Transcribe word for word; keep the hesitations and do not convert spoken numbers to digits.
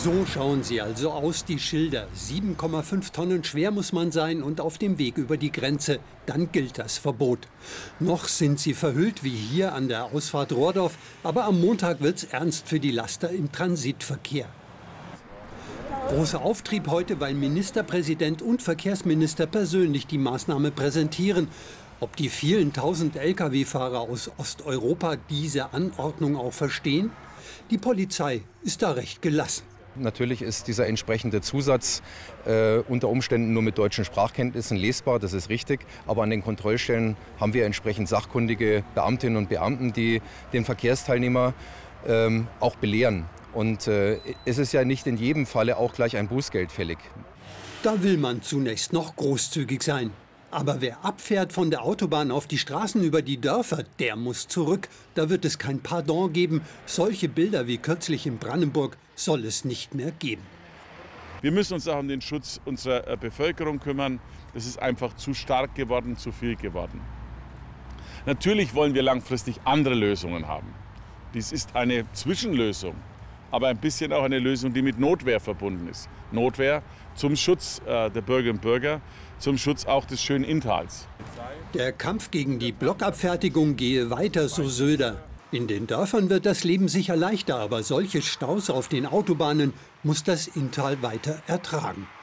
So schauen sie also aus, die Schilder. sieben Komma fünf Tonnen schwer muss man sein und auf dem Weg über die Grenze. Dann gilt das Verbot. Noch sind sie verhüllt wie hier an der Ausfahrt Rohrdorf. Aber am Montag wird's ernst für die Laster im Transitverkehr. Großer Auftrieb heute, weil Ministerpräsident und Verkehrsminister persönlich die Maßnahme präsentieren. Ob die vielen tausend Lkw-Fahrer aus Osteuropa diese Anordnung auch verstehen? Die Polizei ist da recht gelassen. Natürlich ist dieser entsprechende Zusatz äh, unter Umständen nur mit deutschen Sprachkenntnissen lesbar, das ist richtig. Aber an den Kontrollstellen haben wir entsprechend sachkundige Beamtinnen und Beamten, die den Verkehrsteilnehmer ähm, auch belehren. Und äh, es ist ja nicht in jedem Falle auch gleich ein Bußgeld fällig. Da will man zunächst noch großzügig sein. Aber wer abfährt von der Autobahn auf die Straßen über die Dörfer, der muss zurück. Da wird es kein Pardon geben. Solche Bilder wie kürzlich in Brandenburg soll es nicht mehr geben. Wir müssen uns auch um den Schutz unserer Bevölkerung kümmern. Es ist einfach zu stark geworden, zu viel geworden. Natürlich wollen wir langfristig andere Lösungen haben. Dies ist eine Zwischenlösung, aber ein bisschen auch eine Lösung, die mit Notwehr verbunden ist. Notwehr zum Schutz äh, der Bürgerinnen und Bürger, zum Schutz auch des schönen Inntals. Der Kampf gegen die Blockabfertigung gehe weiter, so Söder. In den Dörfern wird das Leben sicher leichter, aber solche Staus auf den Autobahnen muss das Inntal weiter ertragen.